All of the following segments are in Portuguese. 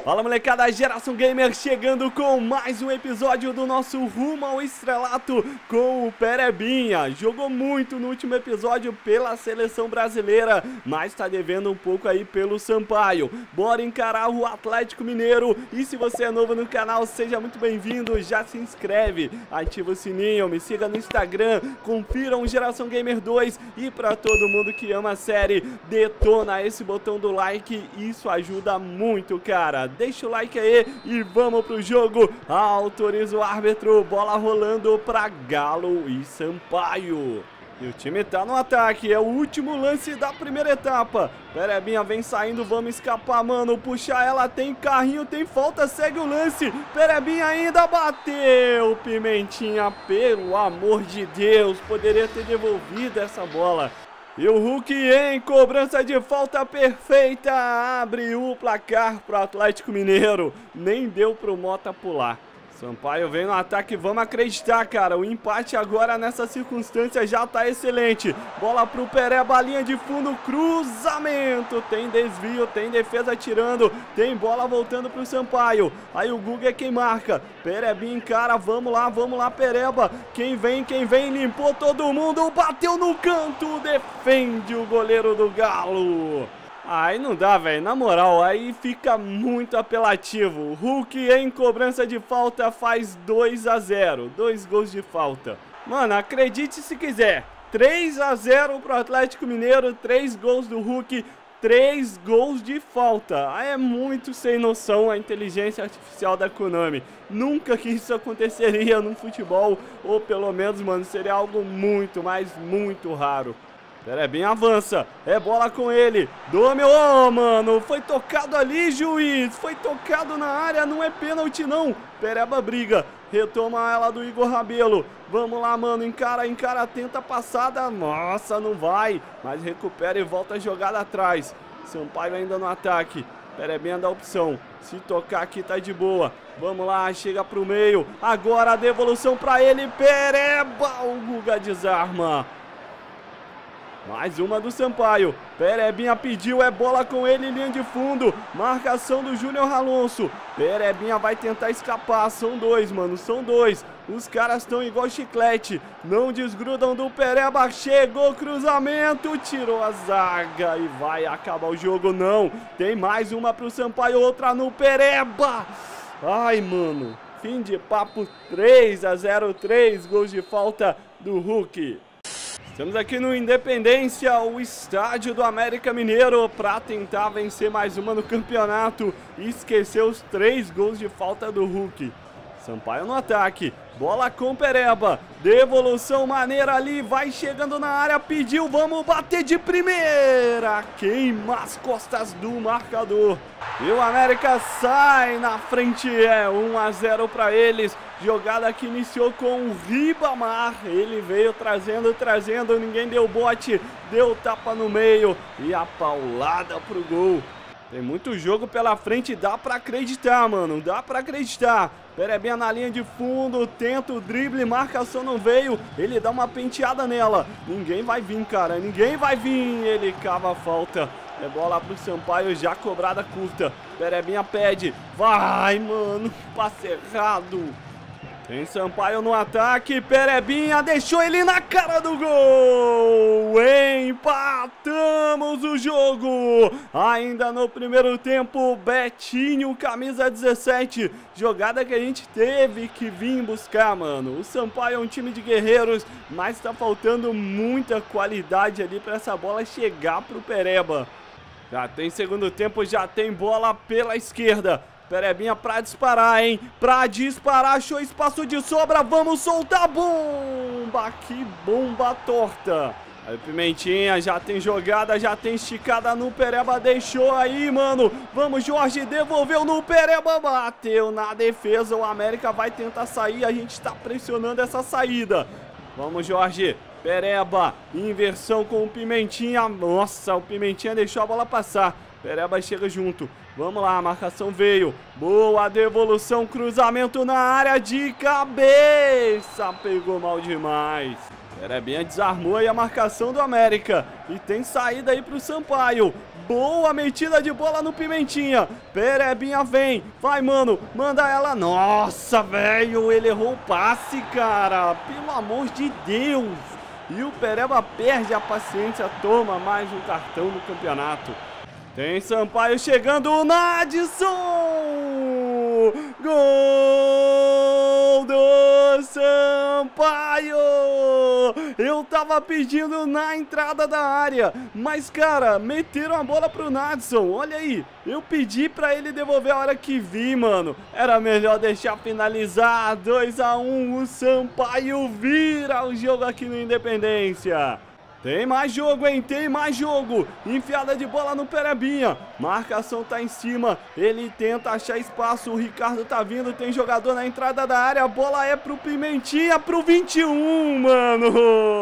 Fala molecada, Geração Gamer chegando com mais um episódio do nosso Rumo ao Estrelato com o Perebinha. Jogou muito no último episódio pela seleção brasileira, mas tá devendo um pouco aí pelo Sampaio. Bora encarar o Atlético Mineiro e se você é novo no canal, seja muito bem-vindo, já se inscreve, ativa o sininho, me siga no Instagram, confiram o Geração Gamer 2 e pra todo mundo que ama a série, detona esse botão do like, isso ajuda muito, cara. Deixa o like aí e vamos pro jogo. Autoriza o árbitro, bola rolando pra Galo e Sampaio. E o time tá no ataque, é o último lance da primeira etapa. Perebinha vem saindo, vamos escapar, mano. Puxa ela, tem carrinho, tem falta, segue o lance. Perebinha ainda bateu. Pimentinha, pelo amor de Deus, poderia ter devolvido essa bola. E o Hulk em cobrança de falta perfeita abre o placar pro Atlético Mineiro. Nem deu pro Mota pular. Sampaio vem no ataque, vamos acreditar, cara. O empate agora nessa circunstância já tá excelente. Bola pro Pereba, linha de fundo, cruzamento. Tem desvio, tem defesa tirando, tem bola voltando pro Sampaio. Aí o Guga é quem marca. Perebinha encara, vamos lá, Pereba. Quem vem, limpou todo mundo, bateu no canto, defende o goleiro do Galo. Aí não dá, velho, na moral, aí fica muito apelativo. Hulk em cobrança de falta faz 2 a 0, 2 gols de falta. Mano, acredite se quiser, 3 a 0 pro Atlético Mineiro, 3 gols do Hulk, 3 gols de falta. Aí é muito sem noção a inteligência artificial da Konami. Nunca que isso aconteceria no futebol, ou pelo menos, mano, seria algo muito, mas muito raro. Perebinha avança, é bola com ele, dominou, mano, foi tocado ali, juiz, foi tocado na área, não é pênalti não. Pereba briga, retoma ela do Igor Rabelo, vamos lá, mano, encara, tenta a passada, nossa, não vai, mas recupera e volta a jogada atrás. Sampaio ainda no ataque, Perebinha dá opção, se tocar aqui tá de boa, vamos lá, chega pro meio, agora a devolução pra ele, Pereba, o Guga desarma. Mais uma do Sampaio, Perebinha pediu, é bola com ele, linha de fundo, marcação do Júnior Alonso, Perebinha vai tentar escapar, são 2, mano, são 2, os caras estão igual chiclete, não desgrudam do Pereba, chegou cruzamento, tirou a zaga e vai acabar o jogo, não, tem mais uma pro Sampaio, outra no Pereba, ai mano, fim de papo, 3 a 0, 3 gols de falta do Hulk. Estamos aqui no Independência, o estádio do América Mineiro, para tentar vencer mais uma no campeonato e esquecer os 3 gols de falta do Hulk. Sampaio no ataque, bola com Pereba, devolução maneira ali, vai chegando na área, pediu, vamos bater de primeira, queima as costas do marcador. E o América sai na frente, é 1 a 0 para eles. Jogada que iniciou com o Ribamar, ele veio trazendo, ninguém deu bote, deu tapa no meio e a paulada pro gol. Tem muito jogo pela frente, dá pra acreditar, mano, dá pra acreditar. Perebinha na linha de fundo, tenta o drible, marcação não veio, ele dá uma penteada nela. Ninguém vai vir, cara, ninguém vai vir, ele cava a falta. É bola pro Sampaio, já cobrada curta. Perebinha pede, vai, mano, passe errado. Tem Sampaio no ataque, Perebinha deixou ele na cara do gol! Empatamos o jogo! Ainda no primeiro tempo, Betinho, camisa 17. Jogada que a gente teve que vir buscar, mano. O Sampaio é um time de guerreiros, mas tá faltando muita qualidade ali pra essa bola chegar pro Pereba. Já tem segundo tempo, já tem bola pela esquerda. Perebinha pra disparar, hein? Pra disparar, achou espaço de sobra, vamos soltar, bomba! Que bomba torta! Aí o Pimentinha já tem jogada, já tem esticada no Pereba, deixou aí, mano. Vamos, Jorge, devolveu no Pereba, bateu na defesa, o América vai tentar sair, a gente tá pressionando essa saída. Vamos, Jorge, Pereba, inversão com o Pimentinha, nossa, o Pimentinha deixou a bola passar. Pereba chega junto, vamos lá, a marcação veio, boa devolução, cruzamento na área de cabeça, pegou mal demais. Perebinha desarmou aí a marcação do América, e tem saída aí pro Sampaio, Boa metida de bola no Pimentinha. Perebinha vem. Vai, mano. Manda ela. Nossa, velho. Ele errou o passe, cara. Pelo amor de Deus. E o Pereba perde a paciência. Toma mais um cartão no campeonato. Tem Sampaio chegando. O Nadson. Gol do Sampaio. Eu tava pedindo na entrada da área, mas, cara, meteram a bola pro Nadson. Olha aí, eu pedi pra ele devolver a hora que vi, mano. Era melhor deixar finalizar. 2 a 1, o Sampaio vira o jogo aqui no Independência. Tem mais jogo, hein? Tem mais jogo. Enfiada de bola no Perebinha. Marcação tá em cima. Ele tenta achar espaço. O Ricardo tá vindo. Tem jogador na entrada da área. A bola é pro Pimentinha, pro 21, mano.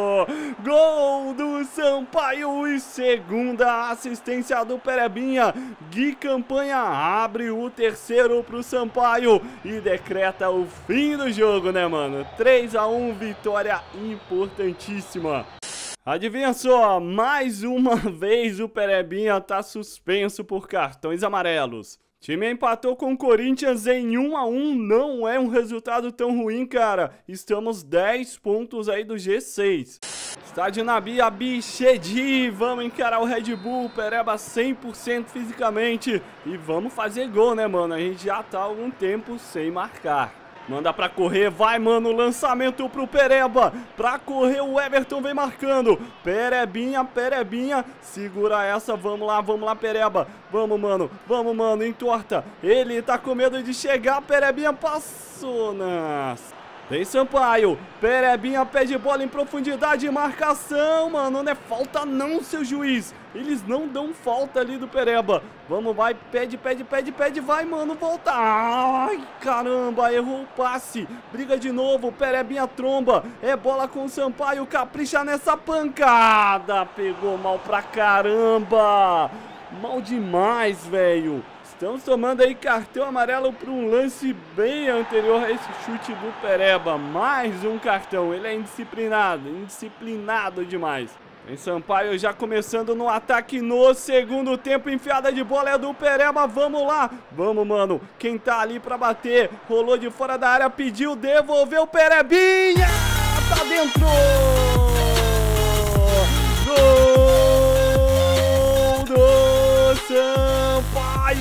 Gol do Sampaio e segunda assistência do Perebinha. Gui Campanha abre o terceiro pro Sampaio e decreta o fim do jogo, né, mano? 3 a 1, vitória importantíssima. Adivinha só, mais uma vez o Perebinha tá suspenso por cartões amarelos. O time empatou com o Corinthians em 1 a 1, não é um resultado tão ruim, cara. Estamos 10 pontos aí do G6. Estádio Nabi Abichedi, vamos encarar o Red Bull, Pereba 100% fisicamente. E vamos fazer gol, né, mano? A gente já tá há algum tempo sem marcar. Manda pra correr, vai, mano, lançamento pro Pereba. Pra correr, o Everton vem marcando. Perebinha, segura essa, vamos lá, Pereba. Vamos, mano, entorta. Ele tá com medo de chegar, Perebinha passou, nossa. Tem Sampaio, Perebinha pede bola em profundidade, marcação, mano, não é falta não, seu juiz. Eles não dão falta ali do Pereba. Vamos, vai, pede, vai, mano, volta. Ai, caramba, errou o passe. Briga de novo, Perebinha tromba. É bola com o Sampaio, capricha nessa pancada. Pegou mal pra caramba. Mal demais, velho. Estamos tomando aí cartão amarelo para um lance bem anterior a esse chute do Pereba. Mais um cartão, ele é indisciplinado demais. Tem Sampaio já começando no ataque no segundo tempo. Enfiada de bola é do Pereba, vamos lá. Vamos, mano, quem tá ali para bater. Rolou de fora da área, pediu, devolveu, Perebinha. Tá dentro. Gol do Sampaio.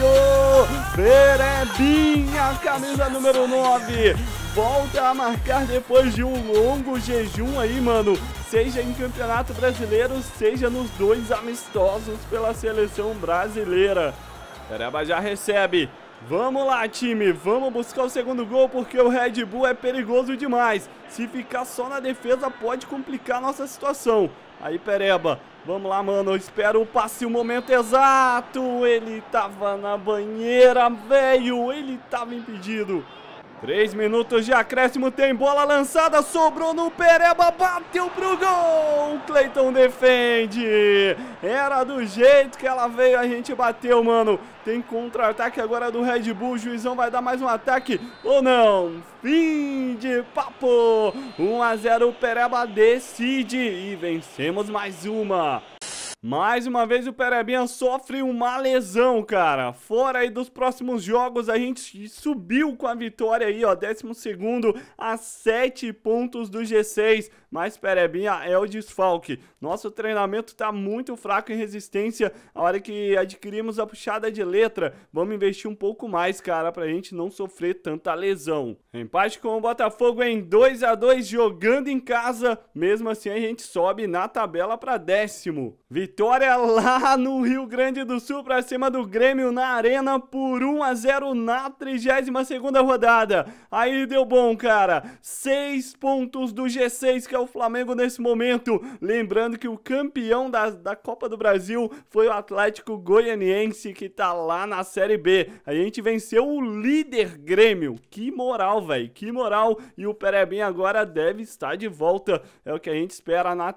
Perebinha, camisa número 9, volta a marcar depois de um longo jejum aí, mano, seja em Campeonato Brasileiro, seja nos 2 amistosos pela seleção brasileira. Pereba já recebe. Vamos lá, time, vamos buscar o segundo gol porque o Red Bull é perigoso demais. Se ficar só na defesa pode complicar a nossa situação. Aí, Pereba, vamos lá, mano, eu espero o passe, o momento exato. Ele tava na banheira, velho, ele tava impedido. 3 minutos de acréscimo, tem bola lançada, sobrou no Pereba, bateu pro gol. Cleiton defende. Era do jeito que ela veio, a gente bateu, mano. Tem contra-ataque agora do Red Bull, o juizão vai dar mais um ataque ou não? Fim de papo. 1 a 0, o Pereba decide e vencemos mais uma. Mais uma vez o Perebinha sofre uma lesão, cara. Fora aí dos próximos jogos, a gente subiu com a vitória aí, ó, 12º a 7 pontos do G6. Mas Perebinha é o desfalque. Nosso treinamento tá muito fraco em resistência. A hora que adquirimos a puxada de letra, vamos investir um pouco mais, cara, pra gente não sofrer tanta lesão. Empate com o Botafogo em 2 a 2 jogando em casa. Mesmo assim a gente sobe na tabela pra 10º. Vitória lá no Rio Grande do Sul pra cima do Grêmio na Arena por 1 a 0 na 32ª rodada. Aí deu bom, cara. 6 pontos do G6, que é o Flamengo nesse momento. Lembrando que o campeão da Copa do Brasil foi o Atlético Goianiense, que tá lá na Série B. A gente venceu o líder Grêmio. Que moral, velho. Que moral. E o Perebinha agora deve estar de volta. É o que a gente espera na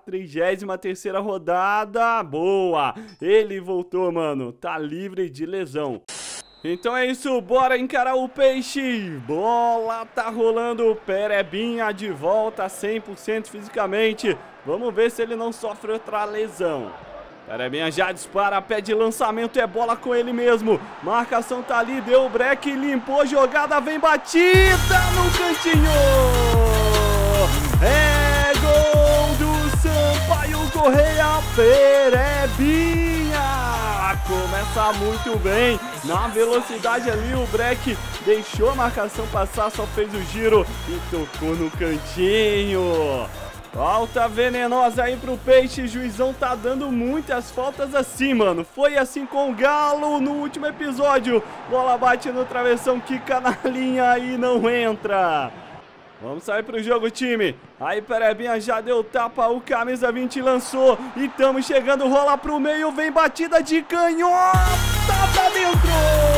33ª rodada. Boa! Ele voltou, mano. Tá livre de lesão. Então é isso, bora encarar o Peixe. Bola tá rolando, Perebinha de volta 100% fisicamente. Vamos ver se ele não sofre outra lesão. Perebinha já dispara, pede lançamento, é bola com ele mesmo. Marcação tá ali, deu o break, limpou, jogada, vem batida no cantinho. É gol do Sampaio Correia, Perebinha. Começa muito bem, na velocidade ali o break deixou a marcação passar, só fez o giro e tocou no cantinho. Falta venenosa aí pro Peixe, juizão tá dando muitas faltas assim, mano. Foi assim com o Galo no último episódio. Bola bate no travessão, quica na linha e não entra. Vamos sair pro jogo, time. Aí Perebinha já deu tapa, o camisa 20 lançou. E tamo chegando, rola pro meio, vem batida de canhota pra dentro.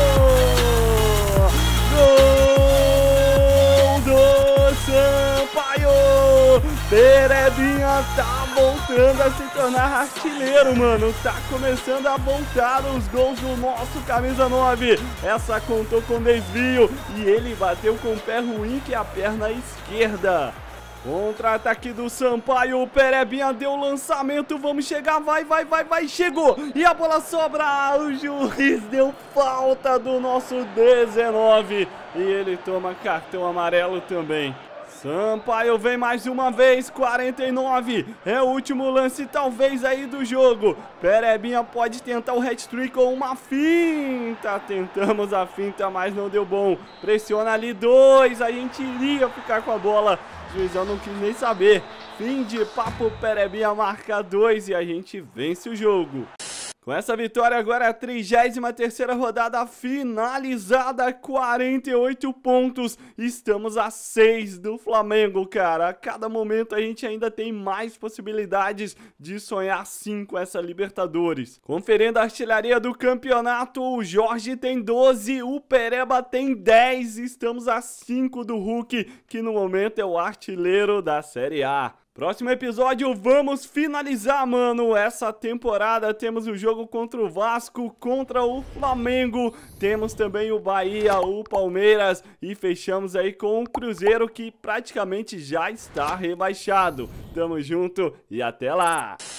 Gol do Sampaio. Perebinha tá voltando a se tornar artilheiro, mano. Tá começando a voltar os gols do nosso camisa 9. Essa contou com desvio e ele bateu com o pé ruim, que é a perna esquerda. Contra-ataque do Sampaio, o Perebinha deu lançamento, vamos chegar, vai, chegou, e a bola sobra, o juiz deu falta do nosso 19, e ele toma cartão amarelo também. Sampaio vem mais uma vez, 49, é o último lance talvez aí do jogo. Perebinha pode tentar o hat-trick com uma finta, tentamos a finta, mas não deu bom. Pressiona ali 2, a gente iria ficar com a bola, o juizão não quis nem saber. Fim de papo, Perebinha marca 2 e a gente vence o jogo. Com essa vitória agora a 33ª rodada finalizada, 48 pontos, estamos a 6 do Flamengo, cara. A cada momento a gente ainda tem mais possibilidades de sonhar sim com essa Libertadores. Conferindo a artilharia do campeonato, o Jorge tem 12, o Pereba tem 10, estamos a 5 do Hulk, que no momento é o artilheiro da Série A. Próximo episódio, vamos finalizar, mano, essa temporada. Temos o jogo contra o Vasco, contra o Flamengo, temos também o Bahia, o Palmeiras e fechamos aí com o Cruzeiro, que praticamente já está rebaixado. Tamo junto e até lá!